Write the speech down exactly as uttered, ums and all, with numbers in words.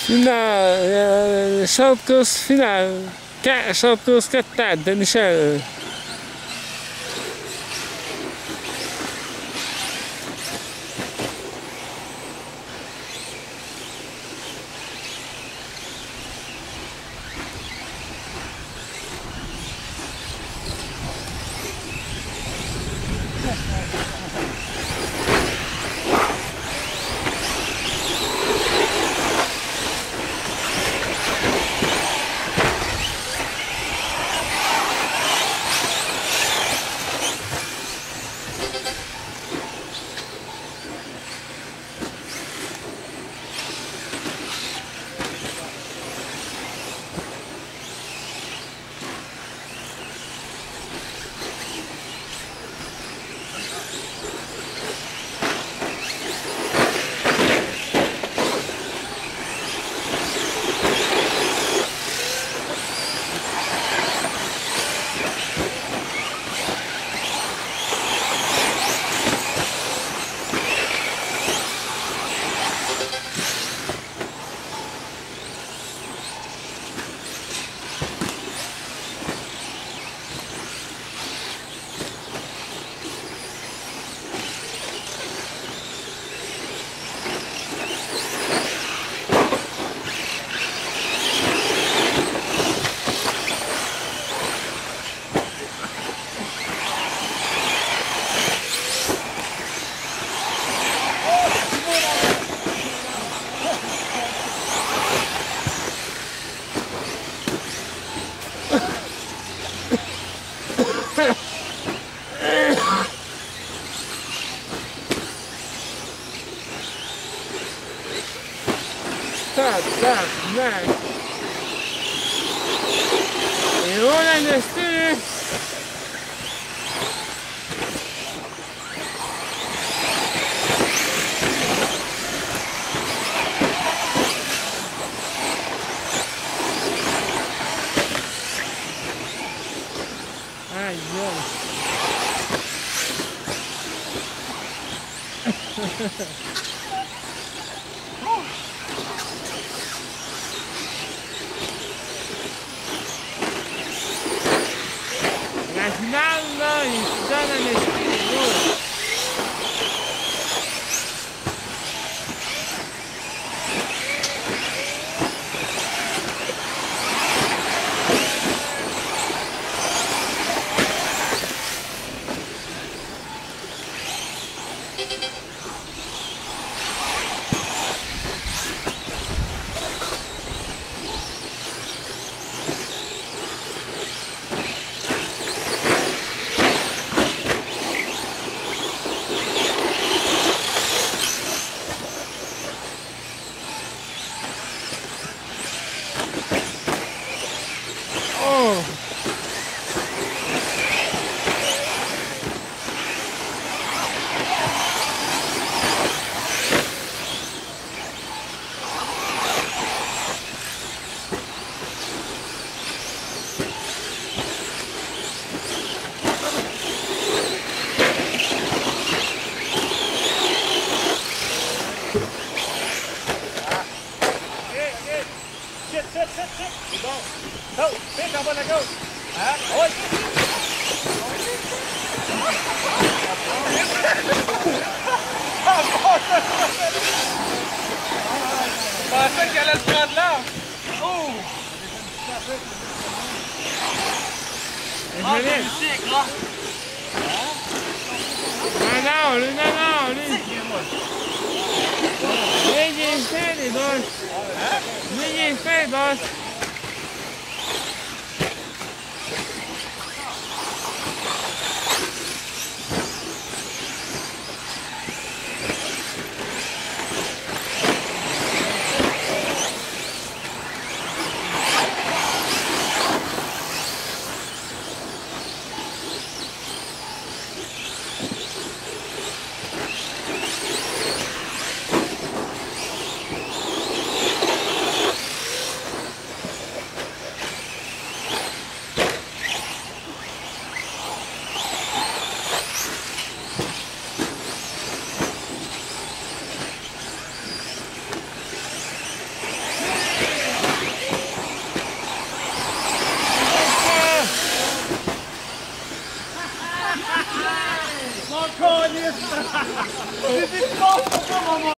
Na, shortcourse final. Shortcourse kettőt, Denis elő. Tak, tak, tak. I ona nie styli. Aj, jo. La final no, y están en el estilo. Oh. Sit, sit, sit, sit. Good ball. Go. Pick up when I go. Ah, oi. Pasang jalan-jalan lah. Oh. Ah, musik lah. Não, não, não, não, não. Ninguém fez, dois. Ninguém fez, dois. spokojnie, jest... Ty, ty,